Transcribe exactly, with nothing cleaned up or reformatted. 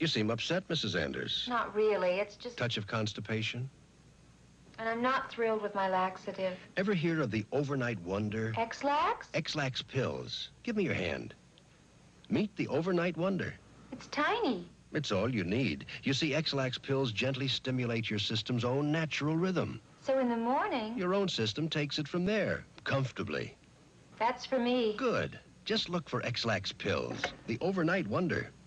You seem upset, Missus Anders. Not really. It's just... Touch of constipation? And I'm not thrilled with my laxative. Ever hear of the overnight wonder? Ex-Lax? Ex-Lax pills. Give me your hand. Meet the overnight wonder. It's tiny. It's all you need. You see, Ex-Lax pills gently stimulate your system's own natural rhythm. So in the morning... Your own system takes it from there, comfortably. That's for me. Good. Just look for Ex-Lax pills, the overnight wonder.